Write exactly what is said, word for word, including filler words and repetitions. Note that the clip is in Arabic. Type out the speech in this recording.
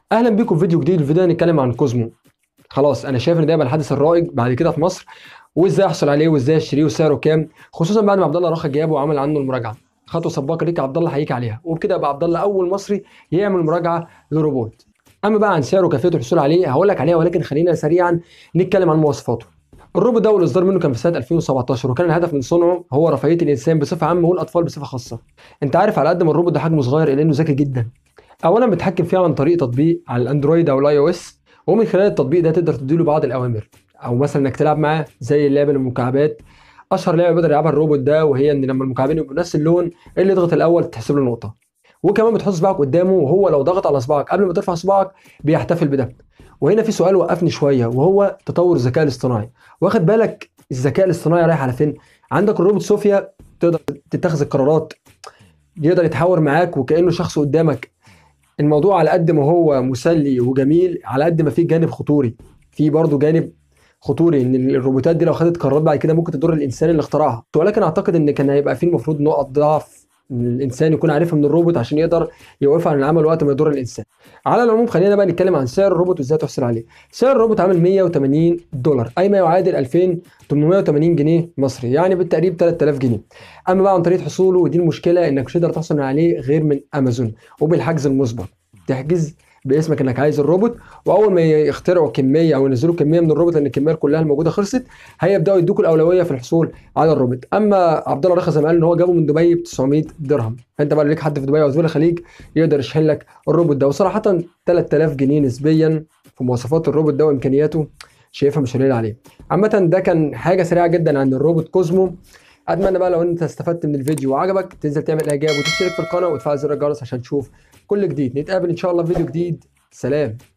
اهلا بيكم في فيديو جديد. الفيديو ده هنتكلم عن كوزمو. خلاص انا شايف ان ده يبقى الحدث الرائج بعد كده في مصر، وازاي احصل عليه وازاي اشتريه وسعره كام، خصوصا بعد ما عبد الله رخا جابه وعمل عنه المراجعه. خطوه سباقه ليك يا عبد الله، هيجي عليها، وبكده يبقى عبد الله اول مصري يعمل مراجعه لروبوت. اما بقى عن سعره وكيفيه الحصول عليه هقول لك عليها، ولكن خلينا سريعا نتكلم عن مواصفاته. الروبوت ده والاصدار منه كان في سنه ألفين وسبعتاشر، وكان الهدف من صنعه هو رفاهيه الانسان بصفه عامه والاطفال بصفه خاصه. انت عارف على قد ما الروبوت ده حجمه صغير الا انه ذكي جدا. اولا بتحكم فيه عن طريق تطبيق على الاندرويد او الاي او اس، ومن خلال التطبيق ده تقدر تديله بعض الاوامر، او مثلا انك تلعب معاه زي اللعبه المكعبات. اشهر لعبه بيقدر يلعبها الروبوت ده وهي ان لما المكعبين يبقوا نفس اللون، اللي يضغط الاول تحسب له نقطه. وكمان بتحط صباعك قدامه، وهو لو ضغط على صباعك قبل ما ترفع صباعك بيحتفل بده. وهنا في سؤال وقفني شويه، وهو تطور الذكاء الاصطناعي. واخد بالك الذكاء الاصطناعي رايح على فين؟ عندك الروبوت صوفيا تقدر تتخذ القرارات، يقدر يتحاور معاك وكانه شخص قدامك. الموضوع على قد ما هو مسلي وجميل، على قد ما فيه جانب خطوري. في برضه جانب خطوري ان الروبوتات دي لو خدت قرارات بعد كده ممكن تضر الانسان اللي اخترعها، ولكن اعتقد ان كان هيبقى فيه المفروض نقط ضعف إن الانسان يكون عارفها من الروبوت عشان يقدر يوقفها عن العمل وقت ما يضر الانسان. على العموم خلينا بقى نتكلم عن سعر الروبوت وازاي تحصل عليه. سعر الروبوت عامل مية وتمانين دولار، اي ما يعادل ألفين وتمنمية وتمانين جنيه مصري، يعني بالتقريب تلات آلاف جنيه. اما بقى عن طريقه حصوله، ودي المشكله، انك مش تقدر تحصل عليه غير من امازون وبالحجز المسبق. تحجز باسمك انك عايز الروبوت، واول ما يخترعوا كميه او ينزلوا كميه من الروبوت لان الكميه كلها الموجوده خلصت، هيبداوا يدوكوا الاولويه في الحصول على الروبوت. اما عبد الله رخا زي ما قال ان هو جابه من دبي ب تسعمية درهم، فانت بقى ليك حد في دبي او دول الخليج يقدر يشحن لك الروبوت ده. وصراحه تلات آلاف جنيه نسبيا في مواصفات الروبوت ده وامكانياته شايفها مش قليل عليه. عامه ده كان حاجه سريعه جدا عن الروبوت كوزمو. اتمنى بقى لو انت استفدت من الفيديو وعجبك تنزل تعمل اعجاب وتشترك في القناه وتفعل زر الجرس عشان تشوف كل جديد. نتقابل ان شاء الله في فيديو جديد. سلام.